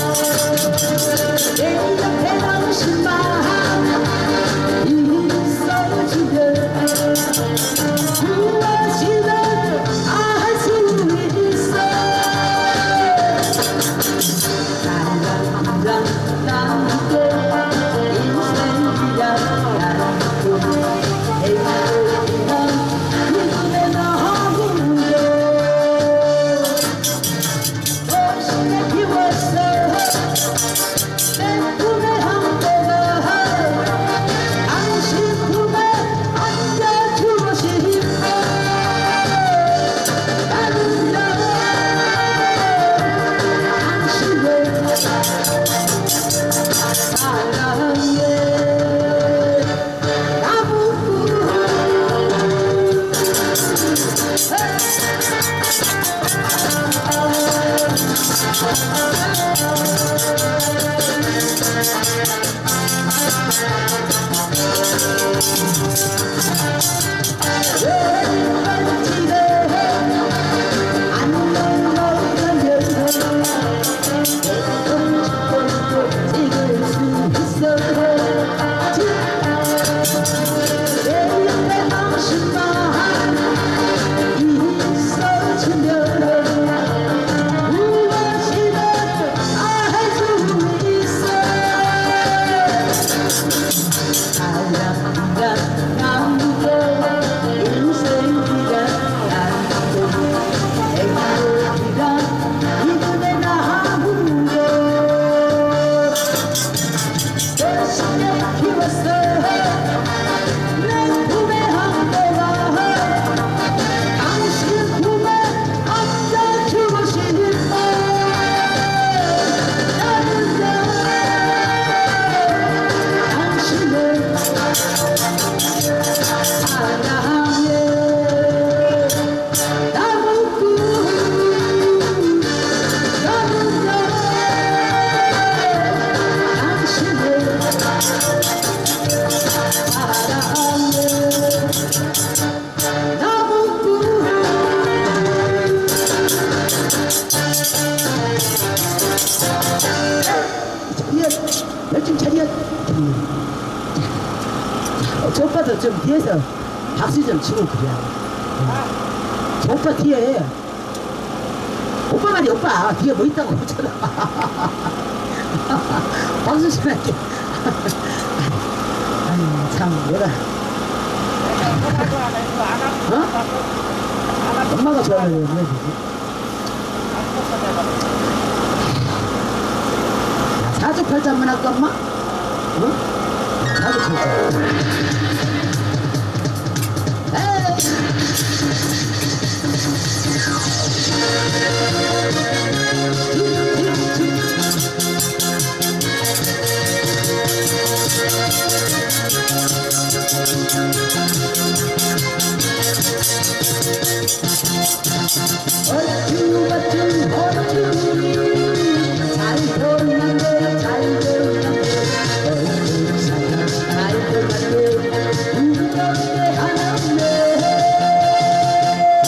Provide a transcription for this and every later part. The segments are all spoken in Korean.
내 옆에 당신만 있어주면 무엇이든 할 수 있어. 사랑이란 남고 인생이란 남고 행복이란 그대 너무도 도심에 비웠어. 내 꿈의 한때가 당신 품에 안겨주고 싶어. 나는 당신을 사랑해. 열심 차려. 저 오빠도 좀 뒤에서 박수 좀 치고 그래. 저 오빠 뒤에 오빠 말이 오빠 뒤에 뭐 있다고 그러잖아. 박수 치면게. 아유 참 내가 어? 엄마가 좋아하는 왜 그러지? 사주팔자 한번 할까 엄마? 응? 사주팔자. 어쭈어쭈 어쭈니 잘 돌만데 잘 돌만데 어쭈사가 잘 돌만데 우리 곁에 하나 없네.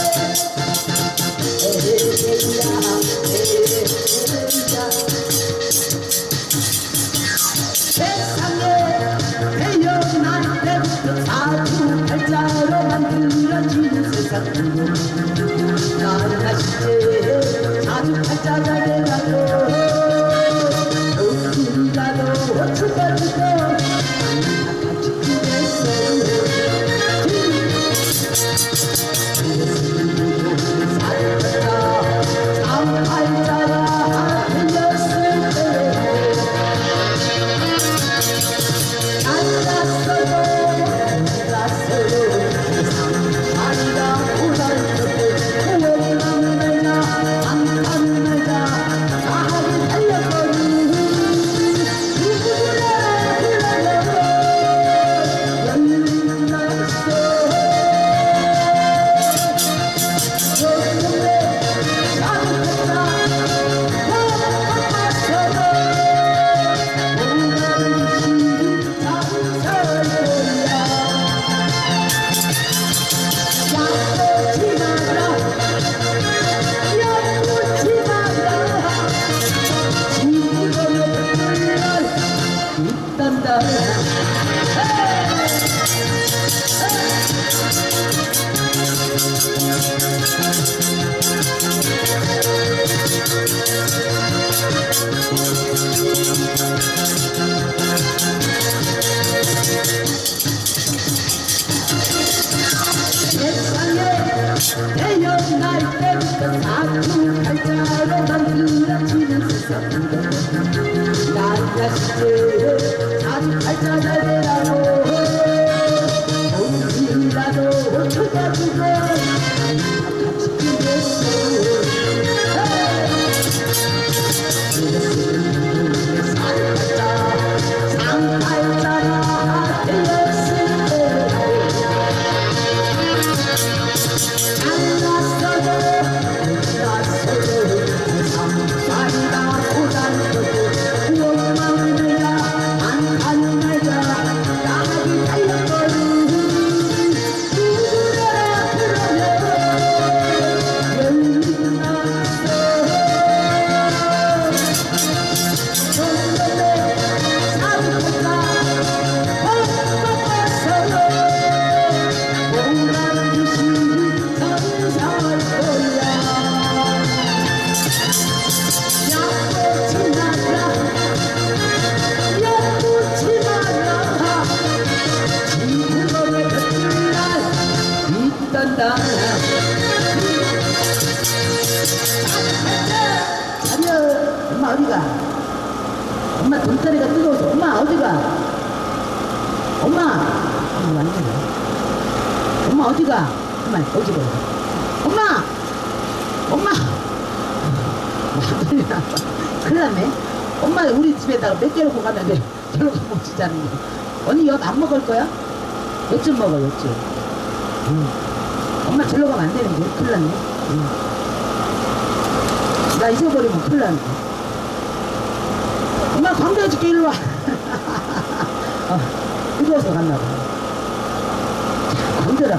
자식들 살짝 잘되라고 돈이라도 쳐다주고 같이 뛰겠어 상팔자가 되었을 때 잘났어도 못났어도 상팔이가 고단서도 원망이야 안 가는 내가 나가기 달렸거든 누구라 그러면 열리났어 정말에 사고가 헛것서도 뭔가 듯이 감사할 거야 야꽃이 나라 야꽃이 나라 지구멍에 곁들 날 있단다 자녀 엄마 어디가 엄마 돈다리가 뜨거워서 엄마 어디가 엄마 완전히 엄마 어디가 엄마 어디가 엄마 엄마 완전히 큰일 났네 엄마 우리 집에다가 몇 개 놓고 가면 돼 저러 가면 진짜는 언니 엿 안 먹을 거야? 엿 좀 먹어 엿 좀 엄마 저러 가면 안 되는데 큰일 났네 나 잊어버리면 큰일 나는데 엄마 광대해줄게 일로와 뜨거워서 갔나봐 광대라고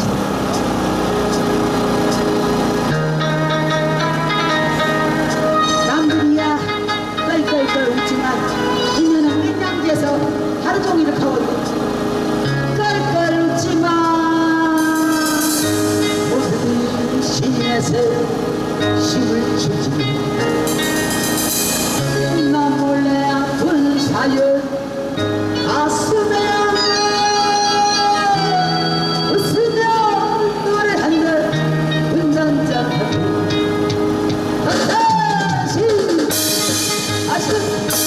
남들이야 깔깔깔 웃지만 이년은 민양지에서 하루 종일 하거든 깔깔 웃지만 모든 신에서 힘을 주지 나 몰래 아픈 사연 가슴에 웃으며 노래한다 은난자 다시 아쉬운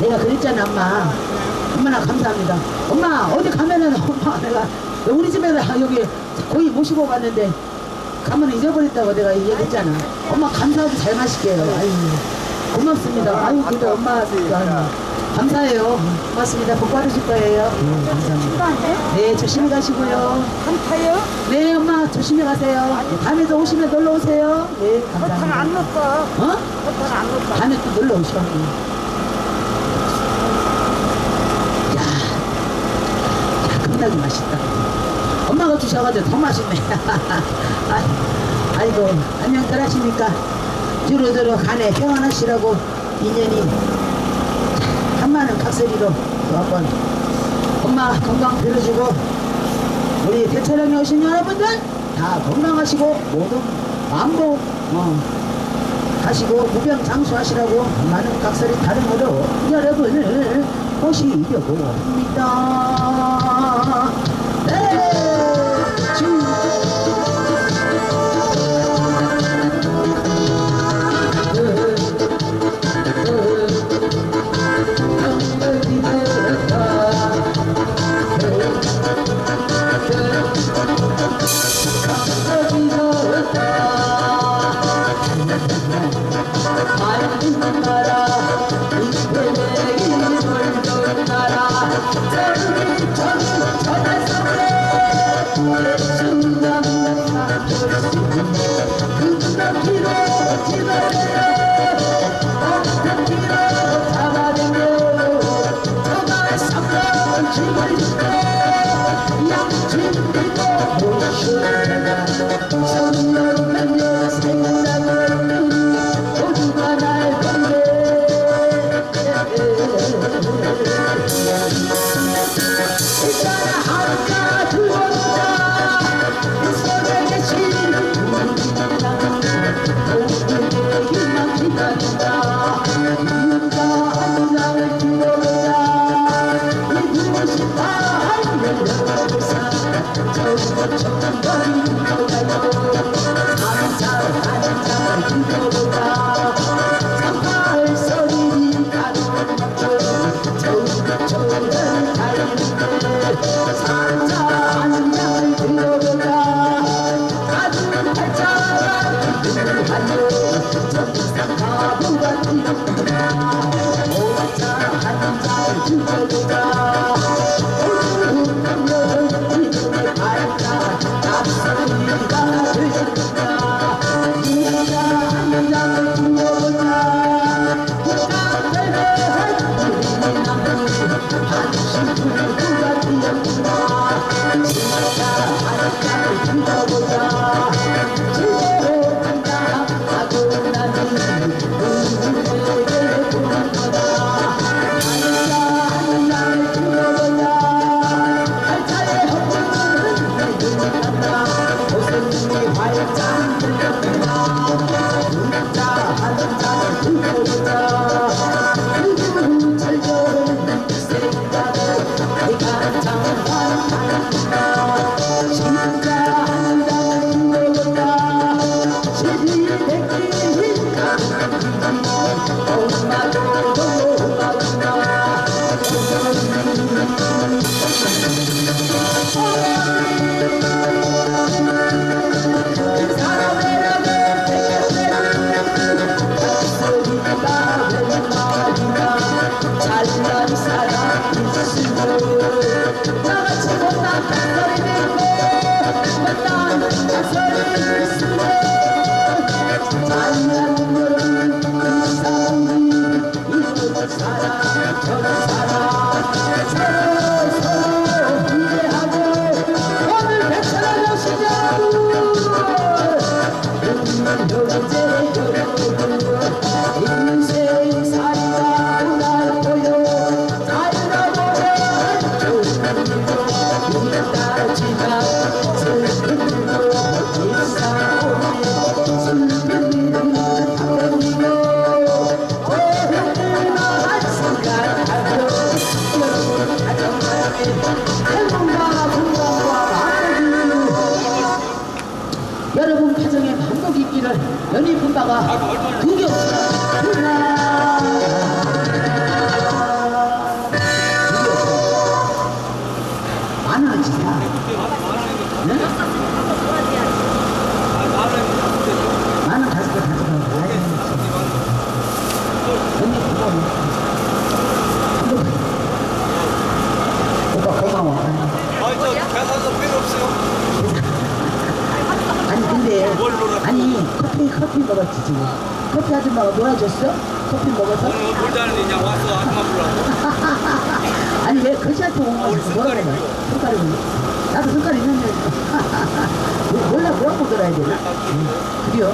내가 그랬잖아 엄마. 얼마나 감사합니다. 엄마 어디 가면은 엄마 내가 우리 집에 여기 고기 모시고 갔는데 가면 잊어버렸다고 내가 얘기했잖아. 엄마 감사하고 잘 마실게요. 아유 고맙습니다. 아유 근데 엄마 감사해요. 고맙습니다. 복 받으실 거예요. 감사합니다. 네 조심히 가시고요. 한타요? 네 엄마 조심히 가세요. 다음에도 오시면 놀러 오세요. 네 감사합니다. 버튼 안 넣었어. 어? 버튼 안 넣었어. 다음에 또 놀러 오셔. 겁나게 맛있다. 엄마가 주셔가지고 더 맛있네. 아이고 안녕들 하십니까. 두루두루 간에 평안하시라고 인연이 한마는 각설이로 한번 엄마 건강 빌어주고 우리 대촬영에 오신 여러분들 다 건강하시고 모두 만복 하시고 무병장수하시라고 많은 각설이 다름으로 여러분을 모시려고 합니다. 네. 여러분 가정에 만복이 있기를 연희 분바가 두렵습니다. 지금. 커피 아줌마가 놀아줬어? 커피 먹어서? 오늘 놀자는 그냥 와서 아줌마 불러고. 아니 왜 거지한테 온 거지? 뭐라고 해? 손가락이 나도 손가락 있는데 몰라 뭐라고 들어야 되나? 그래요?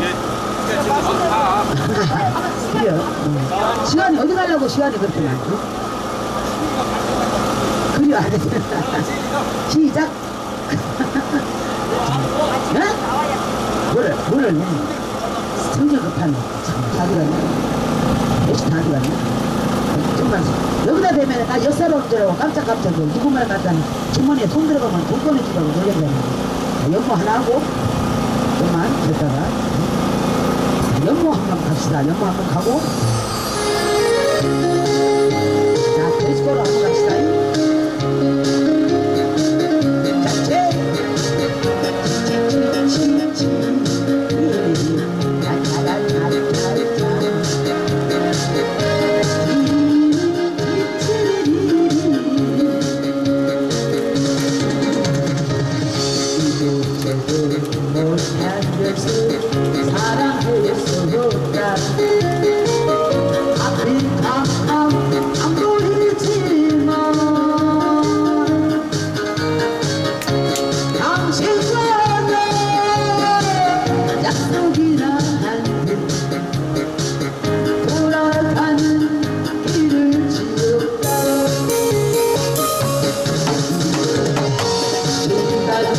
그래요? 시간이 어디 가려고 시간이 그렇게 많지? 그래요 알겠습니다. 시작. 네? 뭐를 성질 급하네. 참 다 들었네. 역시 다 들었네. 정말 여기다 대면 나 역사로운 줄 알고 깜짝깜짝 누구 말 갖다는 주머니에 손 들어가면 돈 꺼내주라고 노래잖아. 연모 하나 하고 좀만 됐다가 연모 한번 갑시다. 연모 한번 가고 자 크리스코로 한번 갑시다. 자 사랑했었다. 앞이 캄캄 안 보이지만 당신과 내 약속이란 듯 돌아가는 길을 지었다. 시간은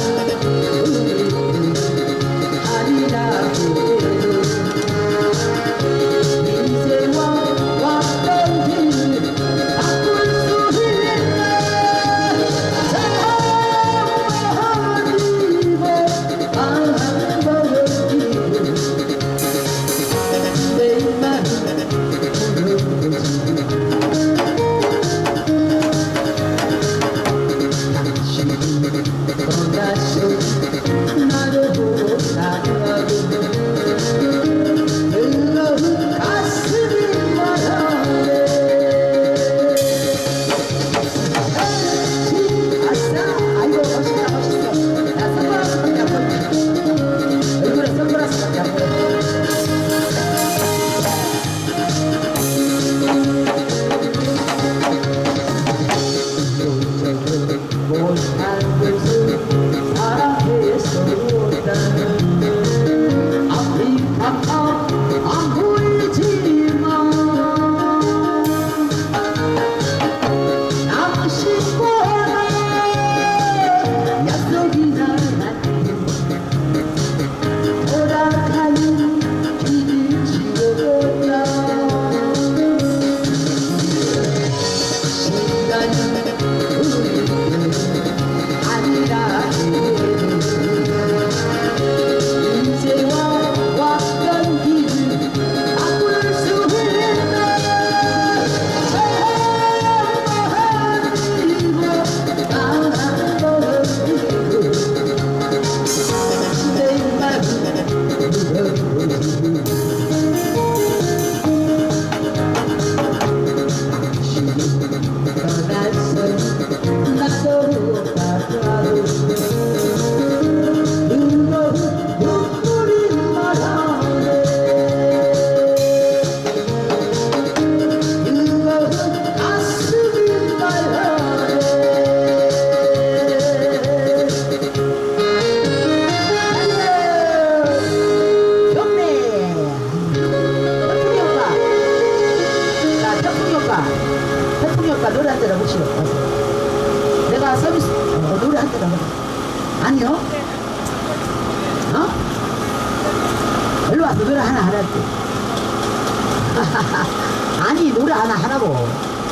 인생과 왔던 길을 바꿀 수 있는 사랑하기고 바라보기고 내 맘을 물어보지. 당신이 떠나서 나를 보고 나가고 가슴이 말하네. 아싸 아이고 멋있다 멋있어. 나 선글라스밖에 안 보여. 얼굴에 선글라스밖에 안 보여. 못한 것을 사랑했었다는 앞이 깜깜 안 보이지만 당신과 내 약속이란 돌아가는 길을 지웠다. 시간은 아니라 인생과 왔던 길을 바꿀 수 있는 사랑하기고 바라보기고 내 맘을 물어보지. 떠났어 나도 가까워 눈물이 말하네. 가슴이 말하네. 경례 태풍이 오빠. 자 태풍이 오빠 노래 한 대라 보시오. 내가 서비스 노래 한 대라 아니요? 어? 일로 와서 노래 하나 할게. 아니 노래 하나 하라고.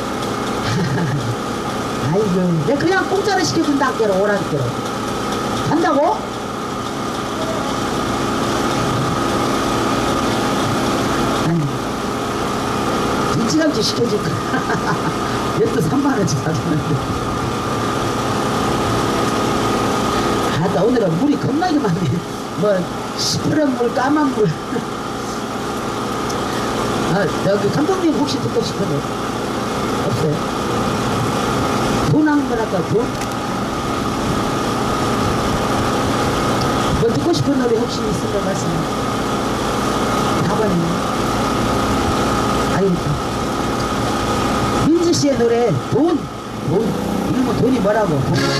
아이고 내가 그냥 공짜로 시켜준다 할게로 오라게로 간다고? 아니 일찌감치 시켜줄까? 얘도 3만원씩 사줬는데. 나 오늘은 물이 겁나게 많네. 뭐 시퍼런 물 까만 물. 여기 감독님 혹시 듣고 싶은 노래 없어요? 돈 한 번 할까? 돈? 뭐 듣고 싶은 노래 혹시 있으면 말씀해. 다 아버님. 아이고. 민지 씨의 노래, 돈. 이놈의 돈이 뭐라고.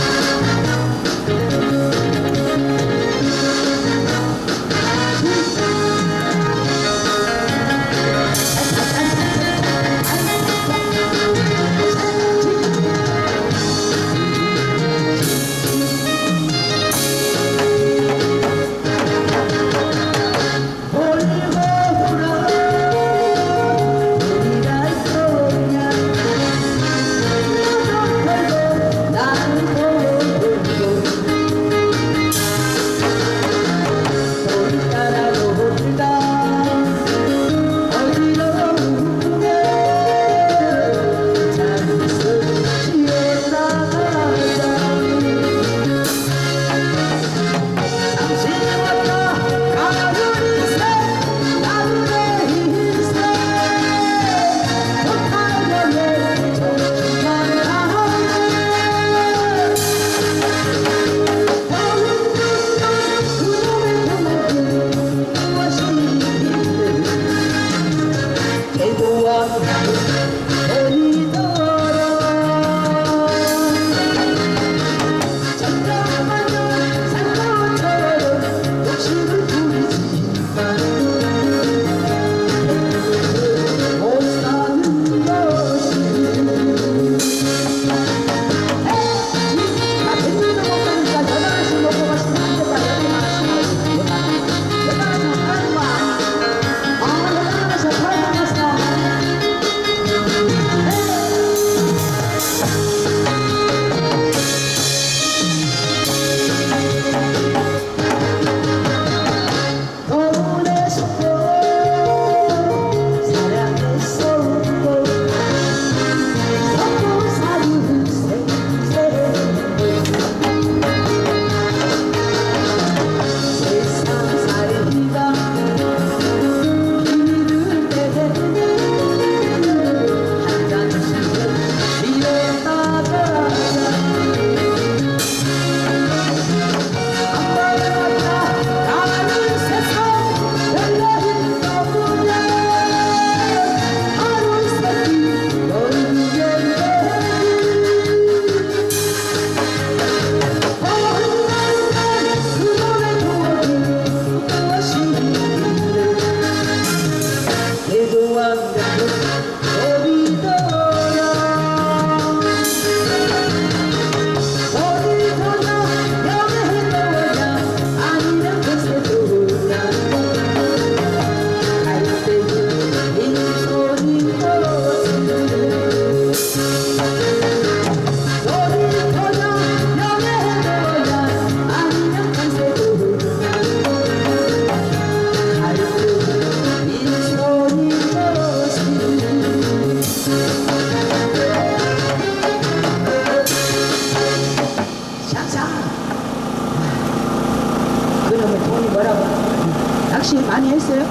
낚시 많이 했어요?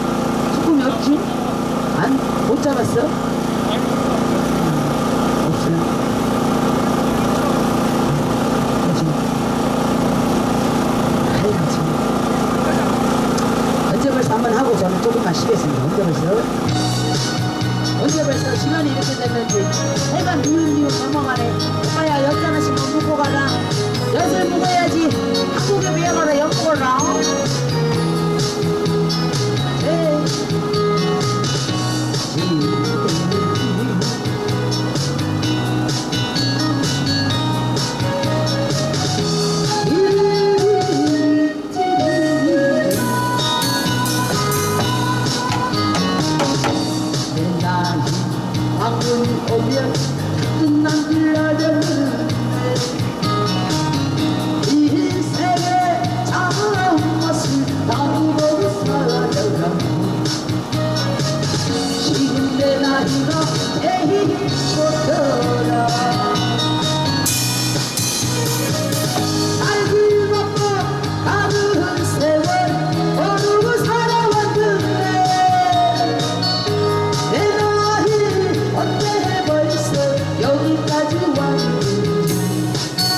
쭈꾸미 없지? 못 잡았어? 없어요. 그치? 아이고 참. 언제 벌써 한번 하고 저는 조금만 쉬겠습니다. 언제 벌써 시간이 이렇게 됐는지 해가 미운미운 넘어가네. 오빠야 엿 하나씩만 묵고 가라. 엿을 묵어야지 한국에 비해가라 엿 먹어라. 오면 끝난 길라졌는데 인생의 참맛을 나누고 살아가고 지금 내 나이가 제일 좋더라. 살길 먹고 가는 세월 어누구 살아왔는데 내 나이 어때 여기까지 왔는지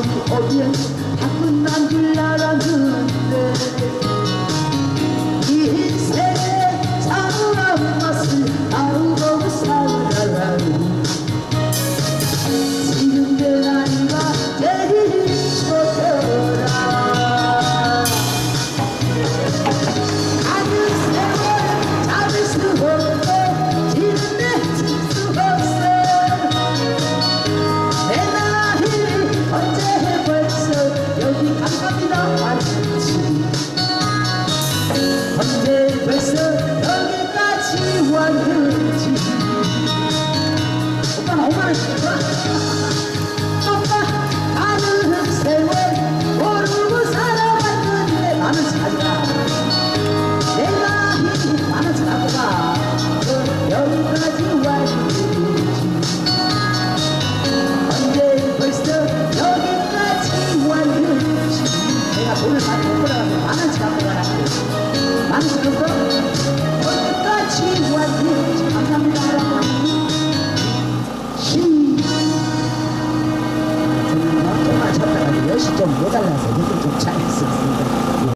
어디에